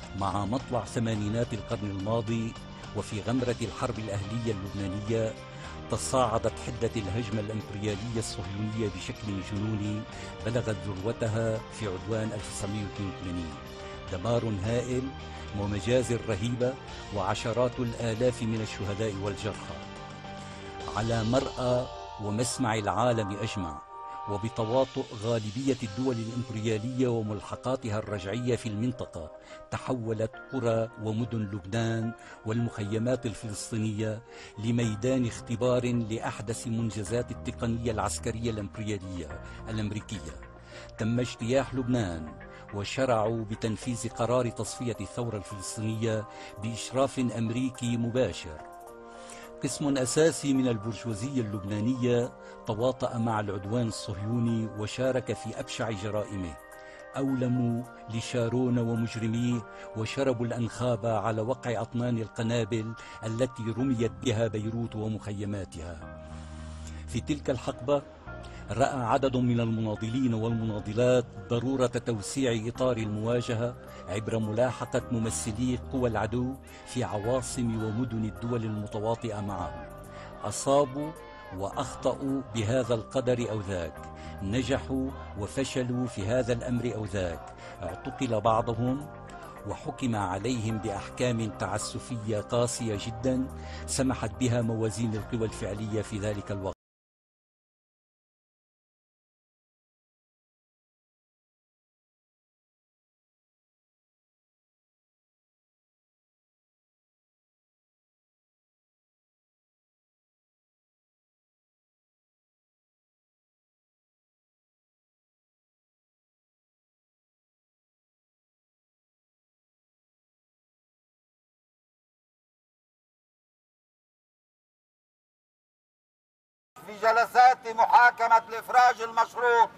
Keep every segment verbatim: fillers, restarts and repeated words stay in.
مع مطلع ثمانينات القرن الماضي وفي غمرة الحرب الأهلية اللبنانية تصاعدت حدة الهجمة الإمبريالية الصهيونية بشكل جنوني بلغت ذروتها في عدوان ألف وتسعمئة واثنين وثمانين. دمار هائل ومجازر رهيبة وعشرات الآلاف من الشهداء والجرحى على مرأى ومسمع العالم أجمع، وبتواطؤ غالبية الدول الإمبريالية وملحقاتها الرجعية في المنطقة. تحولت قرى ومدن لبنان والمخيمات الفلسطينية لميدان اختبار لأحدث منجزات التقنية العسكرية الإمبريالية الأمريكية. تم اجتياح لبنان وشرعوا بتنفيذ قرار تصفية الثورة الفلسطينية بإشراف أمريكي مباشر. قسم أساسي من البرجوازية اللبنانية تواطأ مع العدوان الصهيوني وشارك في أبشع جرائمه. أولموا لشارون ومجرميه وشربوا الأنخاب على وقع أطنان القنابل التي رميت بها بيروت ومخيماتها. في تلك الحقبة رأى عدد من المناضلين والمناضلات ضرورة توسيع إطار المواجهة عبر ملاحقة ممثلي قوى العدو في عواصم ومدن الدول المتواطئة معه. أصابوا وأخطأوا بهذا القدر أو ذاك، نجحوا وفشلوا في هذا الأمر أو ذاك، اعتقل بعضهم وحكم عليهم بأحكام تعسفية قاسية جدا سمحت بها موازين القوى الفعلية في ذلك الوقت. في جلسات محاكمة الإفراج المشروط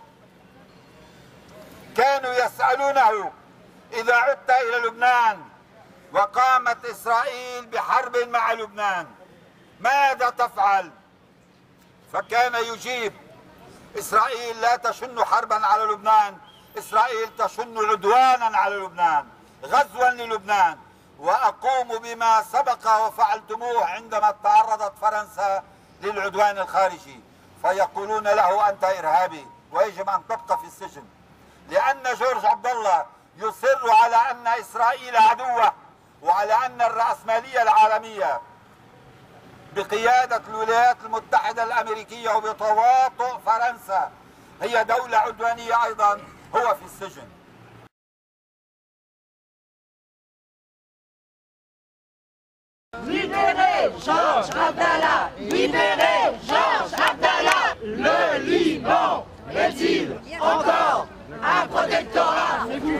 كانوا يسألونه: إذا عدت إلى لبنان وقامت إسرائيل بحرب مع لبنان ماذا تفعل؟ فكان يجيب: إسرائيل لا تشن حربا على لبنان، إسرائيل تشن عدوانا على لبنان، غزوا للبنان، وأقوم بما سبق وفعلتموه عندما تعرضت فرنسا للعدوان الخارجي. فيقولون له: أنت إرهابي ويجب أن تبقى في السجن، لأن جورج عبد الله يصر على أن إسرائيل عدوة وعلى أن الرأسمالية العالمية بقيادة الولايات المتحدة الأمريكية وبتواطؤ فرنسا هي دولة عدوانية أيضا. هو في السجن. Libérez Georges Abdallah! Libérez Georges Abdallah! Le Liban est-il encore un protectorat?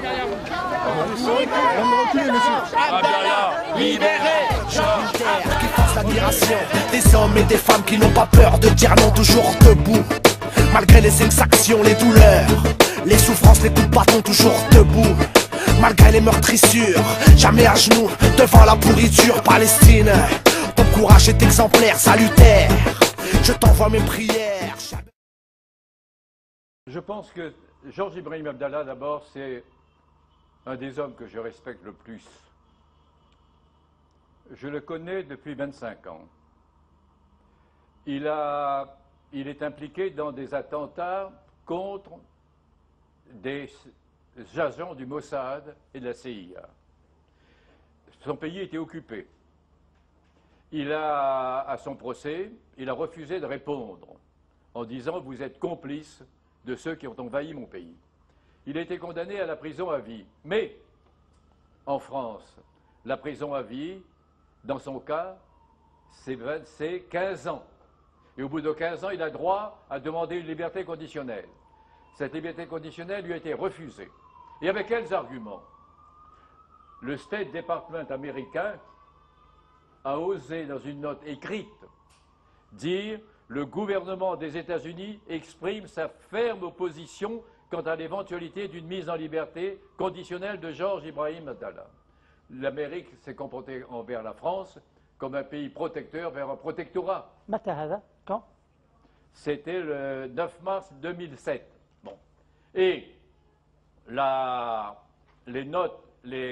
Abdallah! Libérez Georges Abdallah! Qui force l'admiration des hommes et des femmes qui n'ont pas peur de dire non, toujours debout. Malgré les exactions, les douleurs, les souffrances, les coups de bâton, toujours debout. Malgré les meurtrissures, jamais à genoux devant la pourriture. Palestine, ton courage est exemplaire, salutaire. Je t'envoie mes prières. Je pense que Georges Ibrahim Abdallah, d'abord, c'est un des hommes que je respecte le plus. Je le connais depuis vingt-cinq ans. Il, a, il est impliqué dans des attentats contre des agents du Mossad et de la C I A. Son pays était occupé. Il a, à son procès, il a refusé de répondre en disant: vous êtes complice de ceux qui ont envahi mon pays. Il a été condamné à la prison à vie. Mais, en France, la prison à vie, dans son cas, c'est quinze ans. Et au bout de quinze ans, il a droit à demander une liberté conditionnelle. Cette liberté conditionnelle lui a été refusée. Et avec quels arguments? Le State Department américain a osé, dans une note écrite, dire: le gouvernement des États-Unis exprime sa ferme opposition quant à l'éventualité d'une mise en liberté conditionnelle de Georges Ibrahim Abdallah. L'Amérique s'est comportée envers la France comme un pays protecteur vers un protectorat. Quand? C'était le neuf mars deux mille sept. Bon. Et la, les notes, les,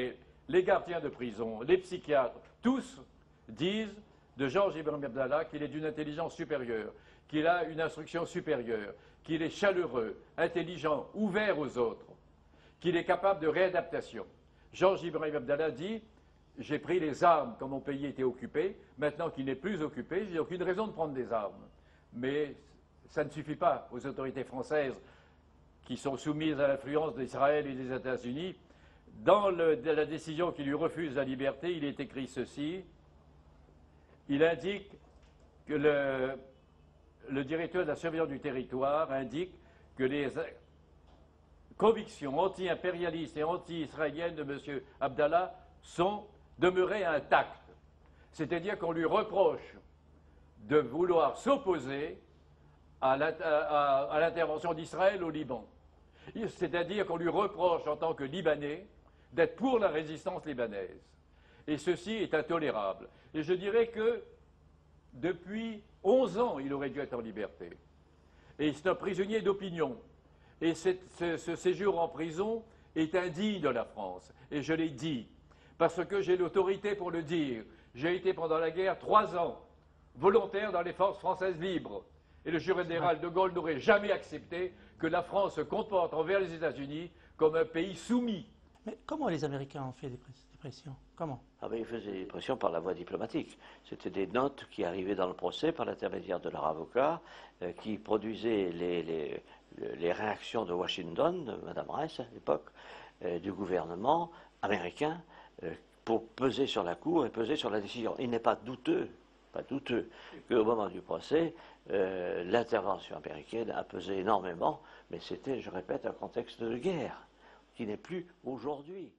les gardiens de prison, les psychiatres, tous disent de Georges Ibrahim Abdallah qu'il est d'une intelligence supérieure, qu'il a une instruction supérieure, qu'il est chaleureux, intelligent, ouvert aux autres, qu'il est capable de réadaptation. Georges Ibrahim Abdallah dit « J'ai pris les armes quand mon pays était occupé, maintenant qu'il n'est plus occupé, je n'ai aucune raison de prendre des armes. » Mais ça ne suffit pas aux autorités françaises qui sont soumises à l'influence d'Israël et des États-Unis. Dans le, de la décision qui lui refuse la liberté, il est écrit ceci. Il indique que le, le directeur de la surveillance du territoire indique que les convictions anti-impérialistes et anti-israéliennes de M. Abdallah sont demeurées intactes. C'est-à-dire qu'on lui reproche de vouloir s'opposer à l'intervention d'Israël au Liban. C'est-à-dire qu'on lui reproche en tant que Libanais d'être pour la résistance libanaise. Et ceci est intolérable. Et je dirais que depuis onze ans, il aurait dû être en liberté. Et c'est un prisonnier d'opinion. Et cette, ce, ce séjour en prison est indigne de la France. Et je l'ai dit, parce que j'ai l'autorité pour le dire. J'ai été pendant la guerre trois ans volontaire dans les forces françaises libres. Et le général de Gaulle n'aurait jamais accepté que la France se comporte envers les États-Unis comme un pays soumis. Mais comment les Américains ont fait des pressions? Comment? Ah ben, ils faisaient des pressions par la voie diplomatique. C'était des notes qui arrivaient dans le procès par l'intermédiaire de leur avocat, euh, qui produisaient les, les, les réactions de Washington, de Mme Rice à l'époque, euh, du gouvernement américain, euh, pour peser sur la Cour et peser sur la décision. Il n'est pas douteux, pas douteux qu'au moment du procès, euh, l'intervention américaine a pesé énormément, mais c'était, je répète, un contexte de guerre qui n'est plus aujourd'hui.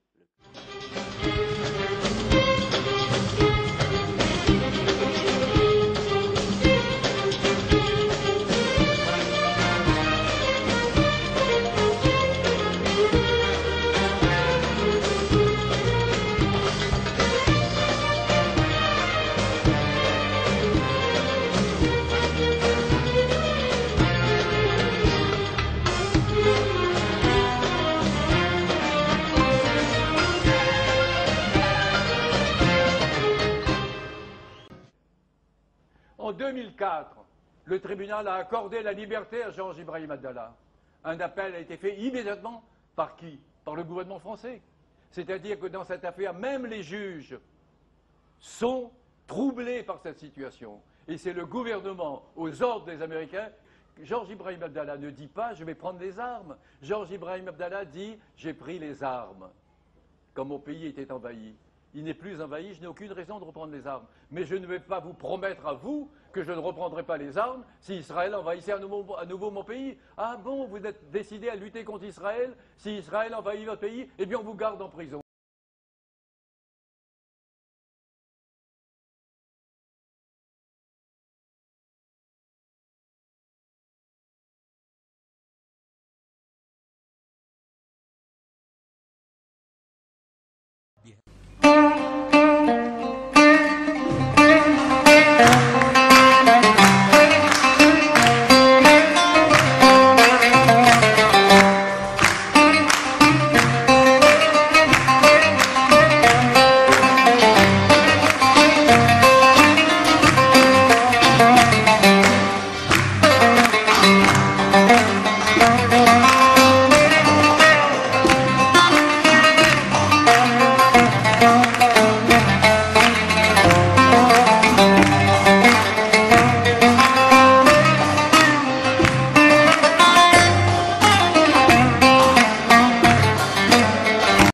En deux mille quatre, le tribunal a accordé la liberté à Georges Ibrahim Abdallah. Un appel a été fait immédiatement par qui? Par le gouvernement français. C'est-à-dire que dans cette affaire, même les juges sont troublés par cette situation. Et c'est le gouvernement, aux ordres des Américains. Georges Ibrahim Abdallah ne dit pas « je vais prendre les armes ». Georges Ibrahim Abdallah dit « j'ai pris les armes » quand mon pays était envahi. Il n'est plus envahi, je n'ai aucune raison de reprendre les armes. Mais je ne vais pas vous promettre à vous que je ne reprendrai pas les armes si Israël envahissait à nouveau, à nouveau mon pays. Ah bon, vous êtes décidé à lutter contre Israël? Si Israël envahit votre pays, eh bien on vous garde en prison.